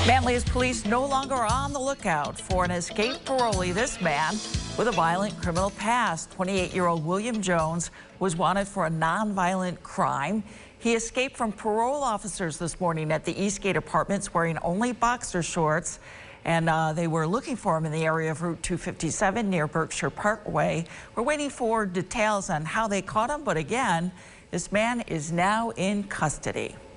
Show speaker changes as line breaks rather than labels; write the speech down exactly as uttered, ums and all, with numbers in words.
Manlius Police no longer on the lookout for an escaped parolee. This man with a violent criminal past, twenty-eight-year-old William Jones, was wanted for a non-violent crime. He escaped from parole officers this morning at the Eastgate Apartments wearing only boxer shorts, and uh, they were looking for him in the area of Route two fifty-seven near Berkshire Parkway. We're waiting for details on how they caught him, but again, this man is now in custody.